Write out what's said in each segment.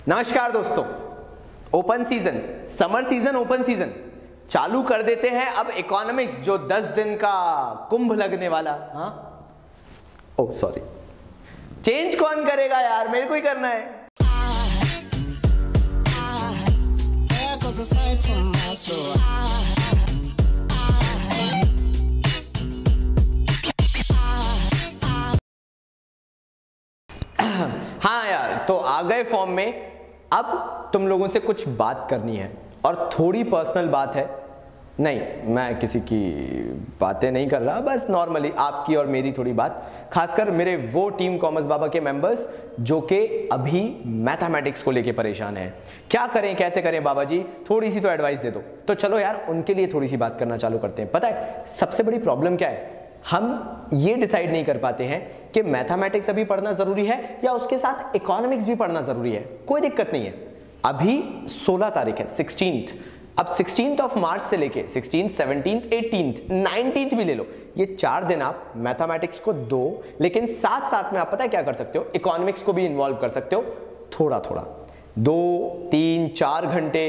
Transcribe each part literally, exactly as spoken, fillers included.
नमस्कार दोस्तों, open season, summer season, open season चालू कर देते हैं। अब इकोनॉमिक्स जो दस दिन का कुंभ लगने वाला, हाँ ओ सॉरी, चेंज कौन करेगा यार, मेरे को ही करना है। हाँ यार, तो आ गए फॉर्म में। अब तुम लोगों से कुछ बात करनी है और थोड़ी पर्सनल बात है। नहीं, मैं किसी की बातें नहीं कर रहा, बस नॉर्मली आपकी और मेरी थोड़ी बात, खासकर मेरे वो टीम कॉमर्स बाबा के मेंबर्स जो कि अभी मैथमेटिक्स को लेके परेशान हैं। क्या करें, कैसे करें बाबा जी, थोड़ी सी तो एडवाइस दे दो। तो चलो यार, उनके लिए थोड़ी सी बात करना चालू करते हैं। पता है सबसे बड़ी प्रॉब्लम क्या है? हम ये डिसाइड नहीं कर पाते हैं कि मैथमेटिक्स अभी पढ़ना जरूरी है या उसके साथ इकोनॉमिक्स भी पढ़ना जरूरी है। कोई दिक्कत नहीं है। अभी सोलह तारीख है, सिक्सटीन्थ। अब सिक्सटीन्थ ऑफ मार्च से लेके सिक्सटीन्थ, सेवनटीन्थ, एटीन्थ, नाइनटीन्थ भी ले लो, ये चार दिन आप मैथमेटिक्स को दो, लेकिन साथ साथ में आप पता है क्या कर सकते हो, इकोनॉमिक्स को भी इन्वॉल्व कर सकते हो थोड़ा थोड़ा। दो तीन चार घंटे,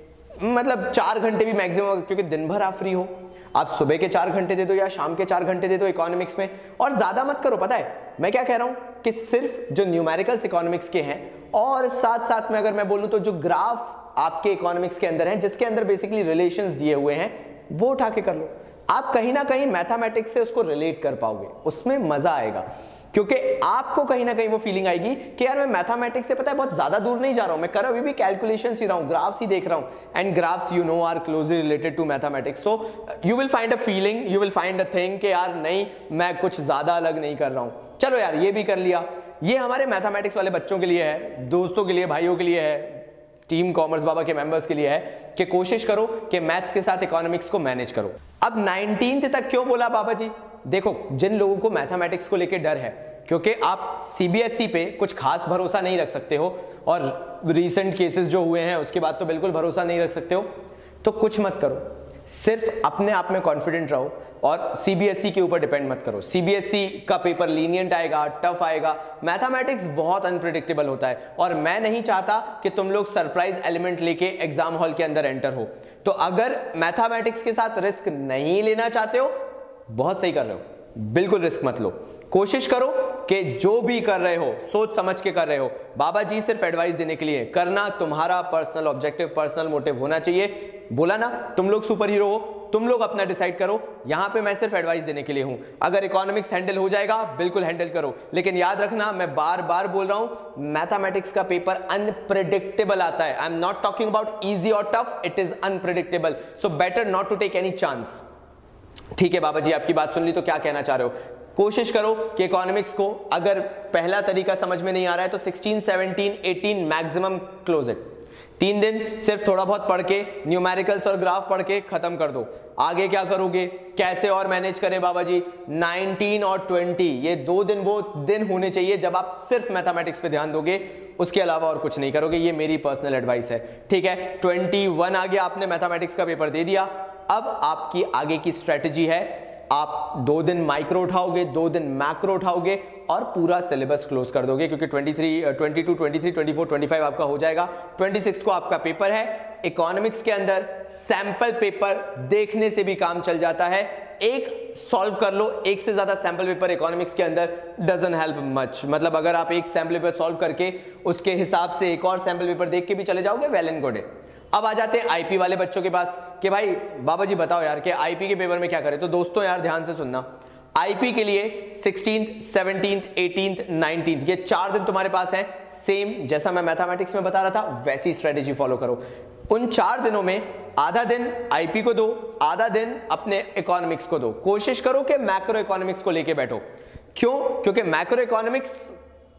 मतलब चार घंटे भी मैक्सिमम, क्योंकि दिन भर आप फ्री हो। आप सुबह के चार घंटे दे दो या शाम के चार घंटे दे दो इकोनॉमिक्स में, और ज्यादा मत करो। पता है मैं क्या कह रहा हूं कि सिर्फ जो न्यूमेरिकल्स इकोनॉमिक्स के हैं और साथ साथ में अगर मैं बोलूं तो जो ग्राफ आपके इकोनॉमिक्स के अंदर हैं, जिसके अंदर बेसिकली रिलेशंस दिए हुए हैं, वो उठा के कर लो। आप कहीं ना कहीं मैथमेटिक्स से उसको रिलेट कर पाओगे, उसमें मजा आएगा, क्योंकि आपको कहीं ना कहीं वो फीलिंग आएगी कि यार मैं मैथमेटिक्स से पता है बहुत ज्यादा दूर नहीं जा रहा हूं, मैं कर अभी भी कैलकुलेशंस ही रहा हूं, ग्राफ्स ही देख रहा हूं। And graphs you know are closely related to mathematics, so you will find a feeling, you will find a thing कि यार नहीं, मैं कुछ ज्यादा अलग नहीं कर रहा हूं। चलो यार, ये भी कर लिया। ये हमारे मैथमेटिक्स वाले बच्चों के लिए है, दोस्तों के लिए, भाइयों के लिए है, टीम कॉमर्स बाबा के मेंबर्स के लिए है कि कोशिश करो कि मैथ्स के साथ इकोनॉमिक्स को मैनेज करो। अब नाइनटीन्थ तक क्यों बोला बाबा जी? देखो, जिन लोगों को मैथमेटिक्स को लेकर डर है, क्योंकि आप सीबीएसई पे कुछ खास भरोसा नहीं रख सकते हो, और रीसेंट केसेस जो हुए हैं उसके बाद तो बिल्कुल भरोसा नहीं रख सकते हो, तो कुछ मत करो, सिर्फ अपने आप में कॉन्फिडेंट रहो और सीबीएसई के ऊपर डिपेंड मत करो। सीबीएसई का पेपर लीनियंट आएगा, टफ आएगा। मैथमेटिक्स बहुत अनप्रेडिक्टेबल होता है और मैं नहीं चाहता कि तुम लोग सरप्राइज एलिमेंट लेके एग्जाम हॉल के अंदर एंटर हो। तो अगर मैथमेटिक्स के साथ रिस्क नहीं लेना चाहते हो, बहुत सही कर रहे हो, बिल्कुल रिस्क मत लो। कोशिश करो कि जो भी कर रहे हो सोच समझ के कर रहे हो। बाबा जी सिर्फ एडवाइस देने के लिए, करना तुम्हारा पर्सनल ऑब्जेक्टिव, पर्सनल मोटिव होना चाहिए। बोला ना, तुम लोग सुपर हीरो हो, तुम लोग अपना डिसाइड करो। यहां पे मैं सिर्फ एडवाइस देने के लिए हूं। अगर इकोनॉमिक्स हैंडल हो जाएगा, बिल्कुल हैंडल करो, लेकिन याद रखना, मैं बार बार बोल रहा हूं, मैथमेटिक्स का पेपर अनप्रेडिक्टेबल आता है। I am not talking about easy और tough, it is unpredictable, so better not to take any chance. ठीक है बाबा जी, आपकी बात सुन ली, तो क्या कहना चाह रहे हो? कोशिश करो कि इकोनॉमिक्स को अगर पहला तरीका समझ में नहीं आ रहा है तो sixteen, seventeen, eighteen maximum close it. तीन दिन सिर्फ थोड़ा बहुत पढ़ के, न्यूमेरिकल्स और ग्राफ पढ़ के खत्म कर दो। आगे क्या करोगे, कैसे और मैनेज करें बाबा जी? नाइनटीन और ट्वेंटी, ये दो दिन वो दिन होने चाहिए जब आप सिर्फ मैथमेटिक्स पे ध्यान दोगे, उसके अलावा और कुछ नहीं करोगे। ये मेरी पर्सनल एडवाइस है, ठीक है? ट्वेंटी वन आ गया, आपने मैथमेटिक्स का पेपर दे दिया। अब आपकी आगे की स्ट्रेटजी है, आप दो दिन माइक्रो उठाओगे, दो दिन मैक्रो उठाओगे और पूरा सिलेबस क्लोज कर दोगे, क्योंकि तेईस, बाईस, तेईस, चौबीस, पच्चीस आपका हो जाएगा। छब्बीस को आपका पेपर है। इकोनॉमिक्स के अंदर सैंपल पेपर देखने से भी काम चल जाता है। एक सॉल्व कर लो, एक से ज्यादा सैंपल पेपर इकोनॉमिक्स के अंदर डजंट हेल्प मच। मतलब अगर आप एक सैंपल पेपर सॉल्व करके उसके हिसाब से एक और सैंपल पेपर देख के भी चले जाओगे, वेल एंड गुड है। अब आ जाते हैं आईपी वाले बच्चों के पास कि भाई बाबा जी बताओ यार कि आईपी के पेपर में क्या करें। तो दोस्तों यार ध्यान से सुनना, आईपी के लिए सिक्सटीन्थ, सेवनटीन्थ, एटीन्थ, नाइनटीन्थ ये चार दिन तुम्हारे पास हैं। सेम जैसा मैं मैथमेटिक्स में बता रहा था वैसी स्ट्रेटेजी फॉलो करो। उन चार दिनों में आधा दिन आईपी को दो, आधा दिन अपने इकोनॉमिक्स को दो। कोशिश करो कि मैक्रो इकोनॉमिक्स को लेके बैठो। क्यों? क्योंकि मैक्रो इकोनॉमिक्स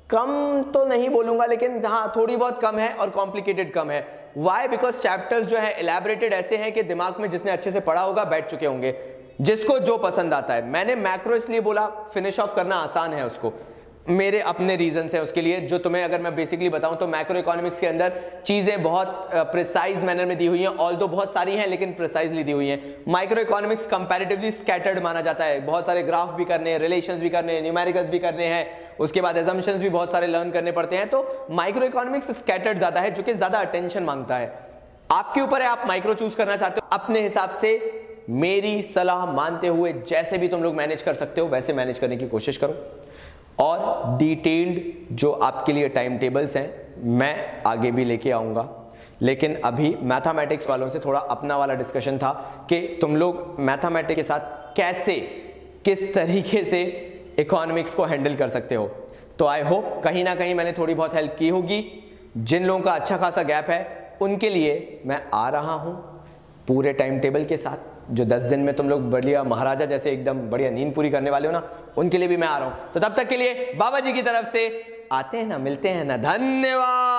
कम तो नहीं बोलूंगा, लेकिन हाँ थोड़ी बहुत कम है और कॉम्प्लिकेटेड कम है। वाई? बिकॉज चैप्टर्स जो है इलेबोरेटेड ऐसे हैं कि दिमाग में जिसने अच्छे से पढ़ा होगा बैठ चुके होंगे, जिसको जो पसंद आता है। मैंने मैक्रो इसलिए बोला, फिनिश ऑफ करना आसान है उसको। मेरे अपने रीजंस हैं उसके लिए, जो तुम्हें अगर मैं बेसिकली बताऊं तो मैक्रो इकोनॉमिक्स के अंदर चीजें बहुत प्रिसाइज मैनर में दी हुई हैं, ऑल्दो बहुत सारी हैं लेकिन प्रिसाइजली दी हुई हैं। माइक्रो इकोनॉमिक्स कंपैरेटिवली स्कैटर्ड माना जाता है, बहुत सारे ग्राफ भी करने हैं, रिलेशंस भी करने हैं, न्यूमेरिकल्स भी करने हैं, उसके बाद एजम्पशंस भी बहुत सारे लर्न करने पड़ते हैं। तो माइक्रो इकोनॉमिक्स स्कैटर्ड ज्यादा है, जो कि ज्यादा अटेंशन मांगता है। आपके ऊपर है, आप माइक्रो चूज करना चाहते हो अपने हिसाब से। मेरी सलाह मानते हुए जैसे भी तुम लोग मैनेज कर सकते हो वैसे मैनेज करने की कोशिश करो, और डिटेल्ड जो आपके लिए टाइम टेबल्स हैं मैं आगे भी लेके आऊंगा। लेकिन अभी मैथमेटिक्स वालों से थोड़ा अपना वाला डिस्कशन था कि तुम लोग मैथमेटिक्स के साथ कैसे, किस तरीके से इकोनॉमिक्स को हैंडल कर सकते हो। तो आई होप कहीं ना कहीं मैंने थोड़ी बहुत हेल्प की होगी। जिन लोगों का अच्छा खासा गैप है उनके लिए मैं आ रहा हूं पूरे टाइम टेबल के साथ। जो दस दिन में तुम लोग बढ़िया महाराजा जैसे एकदम बढ़िया नींद पूरी करने वाले हो ना, उनके लिए भी मैं आ रहा हूं। तो तब तक के लिए बाबा जी की तरफ से आते हैं ना, मिलते हैं ना, धन्यवाद।